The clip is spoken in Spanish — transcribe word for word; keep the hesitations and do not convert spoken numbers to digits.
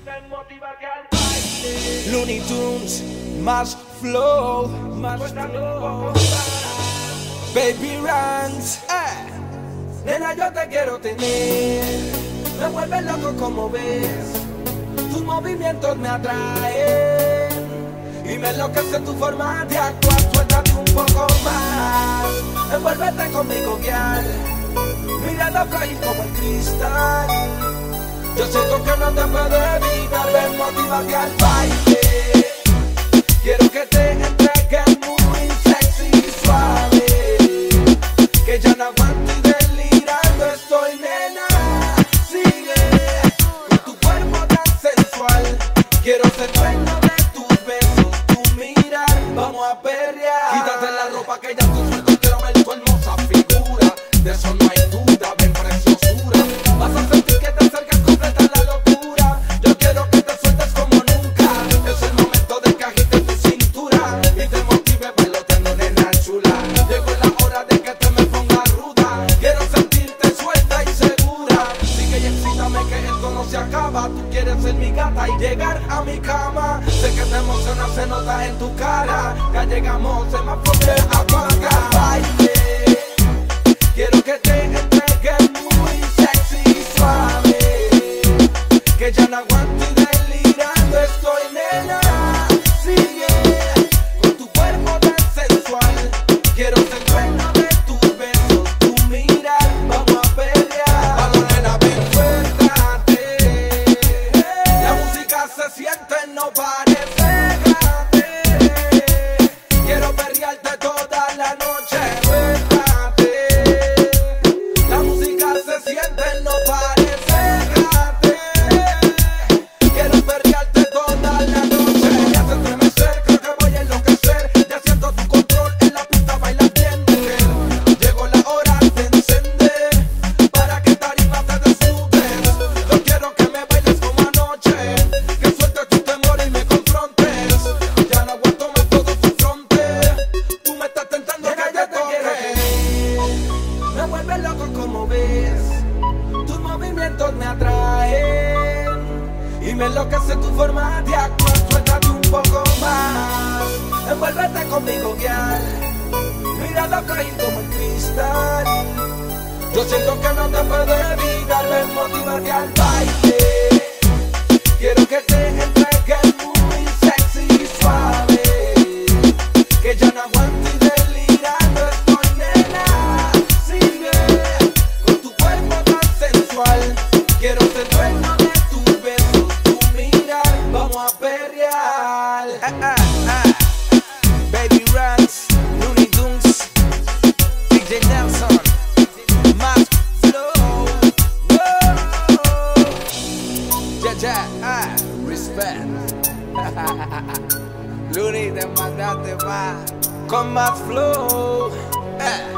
Looney Tunes, más flow, más flow. Baby Ranks, eh. Nena, yo te quiero tener. Me vuelves loco como ves. Tus movimientos me atraen y me enloquece tu forma de actuar. Suéltate un poco más, envuélvete conmigo, guiar. Mirando frágil como el cristal. Yo siento que no te puedo evitar. Ven, motívate al baile. Quiero que te entregues muy sexy y suave, que ya no aguanto y delirando estoy, nena. Sigue con tu cuerpo tan sensual. Quiero ser dueño de tus besos, tu mirar. Vamos a perrear. Quítate la ropa que ya tú suelto. Quiero ver tu hermosa figura. De eso no hay duda, ven preciosura. Vas a sentir que te acercas, completa la locura. Yo quiero que te sueltes como nunca. Es el momento de que agites tu cintura y te motive bailotando, nena chula. Llegó la hora de que te me pongas ruda. Quiero sentirte suelta y segura. Sigue y excítame que esto no se acaba. Tú quieres ser mi gata y llegar a mi cama. Sé que te emociona, se nota en tu cara. Ya llegamos, se me apaga, apaga. Baile. Quiero que te entregues muy sexy y suave, que ya no aguanto y delirando estoy, nena. Sigue con tu cuerpo tan sensual. Quiero ser dueño de tus besos, tu mirar. Vamos a pelear. Vamos, nena, ven, suéltate. La música se siente, no pares, pégate. Quiero perrearte toda la noche. No pares, déjate. Quiero perrearte toda la noche. Ya se estremecer, creo que voy a enloquecer. Ya siento tu control en la pista, baila bien, mujer. Llegó la hora de encender para que tarima te desnudes. Yo quiero que me bailes como anoche, que sueltes tu temor y me confrontes. Ya no aguanto más todo tu fronte. Tú me estás tentando, que te toque. Me vuelve loco como ves. Tus movimientos me atraen y me enloquece tu forma de actuar. Suéltate un poco más, envuélvete conmigo, guiar. Mirada frágil como el cristal. Yo siento que no te puedo evitar. Ven, motívate al baile. Quiero que te entregues muy sexy y suave, que ya no aguanto y delirando estoy, nena. Sigue con tu cuerpo tan sensual. Quiero ser dueño de tus besos, tu mirar. Vamos a perrear. Ah, ah, ah. Baby Ranks, Looney Tunes, D J Nelson, más flow. Whoa. Ya, ya, ah, respect. Looney, te mandaste más con más flow. Ah.